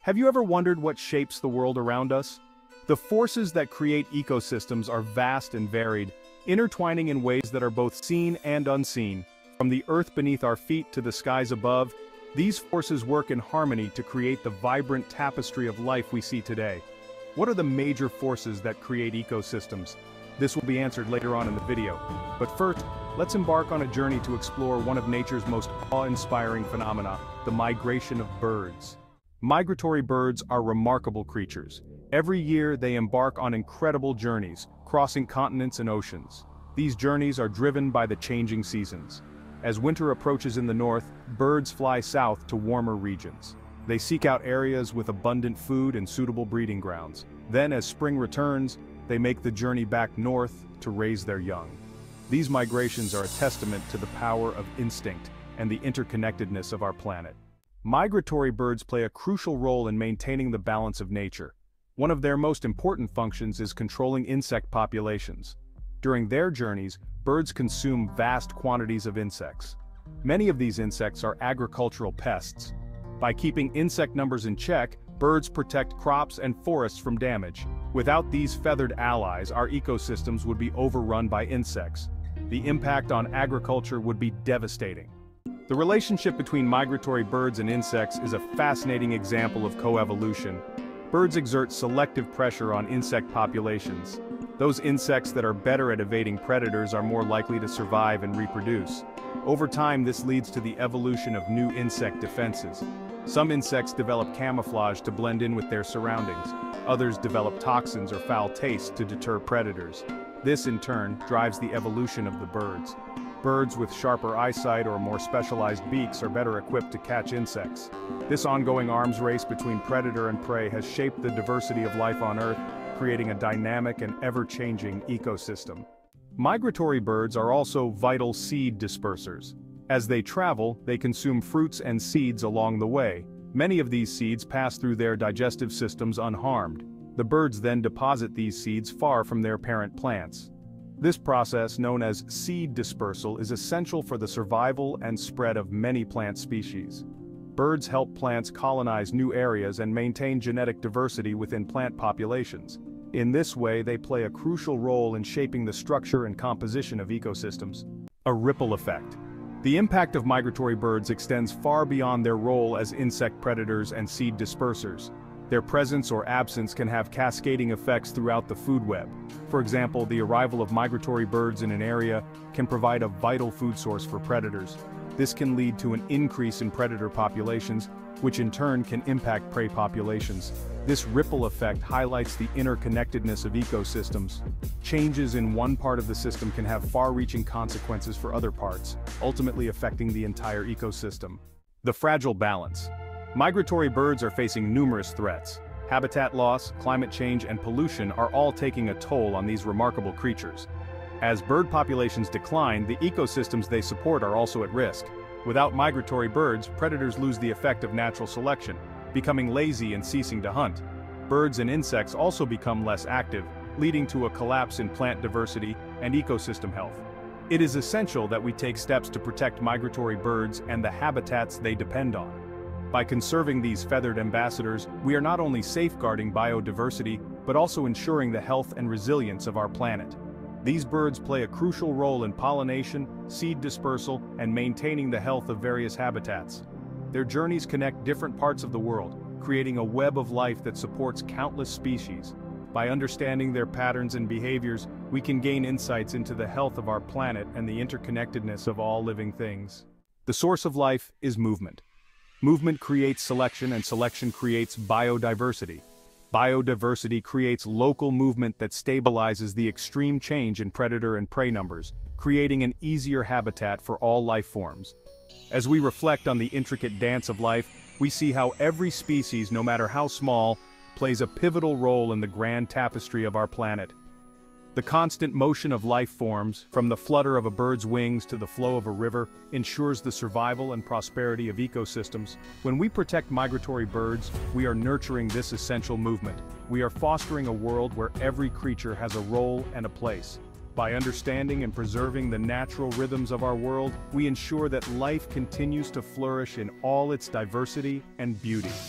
Have you ever wondered what shapes the world around us? The forces that create ecosystems are vast and varied, intertwining in ways that are both seen and unseen. From the earth beneath our feet to the skies above, these forces work in harmony to create the vibrant tapestry of life we see today. What are the major forces that create ecosystems? This will be answered later on in the video. But first, let's embark on a journey to explore one of nature's most awe-inspiring phenomena, the migration of birds. Migratory birds are remarkable creatures. Every year they embark on incredible journeys, crossing continents and oceans. These journeys are driven by the changing seasons. As winter approaches in the north, birds fly south to warmer regions. They seek out areas with abundant food and suitable breeding grounds. Then, as spring returns, they make the journey back north to raise their young. These migrations are a testament to the power of instinct and the interconnectedness of our planet. Migratory birds play a crucial role in maintaining the balance of nature. One of their most important functions is controlling insect populations. During their journeys, birds consume vast quantities of insects. Many of these insects are agricultural pests. By keeping insect numbers in check, birds protect crops and forests from damage. Without these feathered allies, our ecosystems would be overrun by insects. The impact on agriculture would be devastating. The relationship between migratory birds and insects is a fascinating example of coevolution. Birds exert selective pressure on insect populations. Those insects that are better at evading predators are more likely to survive and reproduce. Over time, this leads to the evolution of new insect defenses. Some insects develop camouflage to blend in with their surroundings. Others develop toxins or foul taste to deter predators. This, in turn, drives the evolution of the birds. Birds with sharper eyesight or more specialized beaks are better equipped to catch insects. This ongoing arms race between predator and prey has shaped the diversity of life on Earth, creating a dynamic and ever-changing ecosystem. Migratory birds are also vital seed dispersers. As they travel, they consume fruits and seeds along the way. Many of these seeds pass through their digestive systems unharmed. The birds then deposit these seeds far from their parent plants. This process, known as seed dispersal, is essential for the survival and spread of many plant species. Birds help plants colonize new areas and maintain genetic diversity within plant populations. In this way, they play a crucial role in shaping the structure and composition of ecosystems. A ripple effect. The impact of migratory birds extends far beyond their role as insect predators and seed dispersers. Their presence or absence can have cascading effects throughout the food web. For example, the arrival of migratory birds in an area can provide a vital food source for predators. This can lead to an increase in predator populations, which in turn can impact prey populations. This ripple effect highlights the interconnectedness of ecosystems. Changes in one part of the system can have far-reaching consequences for other parts, ultimately affecting the entire ecosystem. The fragile balance. Migratory birds are facing numerous threats. Habitat loss, climate change, and pollution are all taking a toll on these remarkable creatures. As bird populations decline, the ecosystems they support are also at risk. Without migratory birds, predators lose the effect of natural selection, becoming lazy and ceasing to hunt. Birds and insects also become less active, leading to a collapse in plant diversity and ecosystem health. It is essential that we take steps to protect migratory birds and the habitats they depend on. By conserving these feathered ambassadors, we are not only safeguarding biodiversity, but also ensuring the health and resilience of our planet. These birds play a crucial role in pollination, seed dispersal, and maintaining the health of various habitats. Their journeys connect different parts of the world, creating a web of life that supports countless species. By understanding their patterns and behaviors, we can gain insights into the health of our planet and the interconnectedness of all living things. The source of life is movement. Movement creates selection, and selection creates biodiversity. Biodiversity creates local movement that stabilizes the extreme change in predator and prey numbers, creating an easier habitat for all life forms. As we reflect on the intricate dance of life, we see how every species, no matter how small, plays a pivotal role in the grand tapestry of our planet. The constant motion of life forms, from the flutter of a bird's wings to the flow of a river, ensures the survival and prosperity of ecosystems. When we protect migratory birds, we are nurturing this essential movement. We are fostering a world where every creature has a role and a place. By understanding and preserving the natural rhythms of our world, we ensure that life continues to flourish in all its diversity and beauty.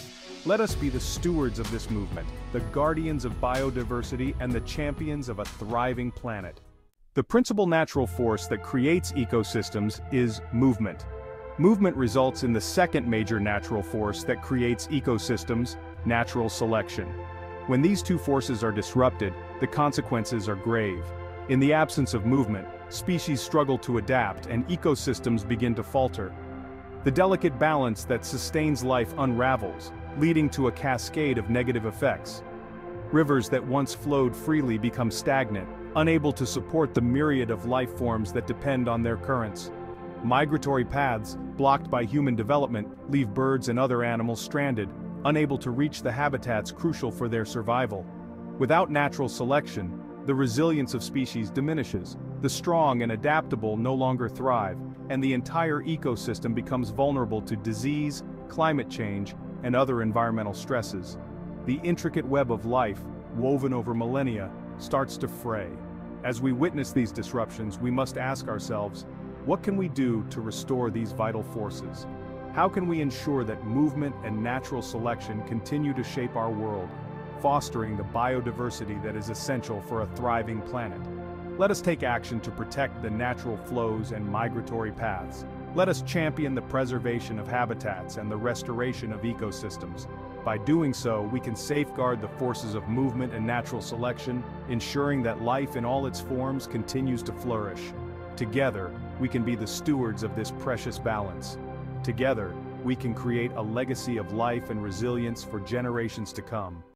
Let us be the stewards of this movement, the guardians of biodiversity and the champions of a thriving planet. The principal natural force that creates ecosystems is movement. Movement results in the second major natural force that creates ecosystems, natural selection. When these two forces are disrupted, the consequences are grave. In the absence of movement, species struggle to adapt and ecosystems begin to falter. The delicate balance that sustains life unravels, leading to a cascade of negative effects. Rivers that once flowed freely become stagnant, unable to support the myriad of life forms that depend on their currents. Migratory paths, blocked by human development, leave birds and other animals stranded, unable to reach the habitats crucial for their survival. Without natural selection, the resilience of species diminishes, the strong and adaptable no longer thrive, and the entire ecosystem becomes vulnerable to disease, climate change, and other environmental stresses. The intricate web of life, woven over millennia, starts to fray. As we witness these disruptions, we must ask ourselves, what can we do to restore these vital forces? How can we ensure that movement and natural selection continue to shape our world, fostering the biodiversity that is essential for a thriving planet? Let us take action to protect the natural flows and migratory paths. Let us champion the preservation of habitats and the restoration of ecosystems. By doing so, we can safeguard the forces of movement and natural selection, ensuring that life in all its forms continues to flourish. Together, we can be the stewards of this precious balance. Together, we can create a legacy of life and resilience for generations to come.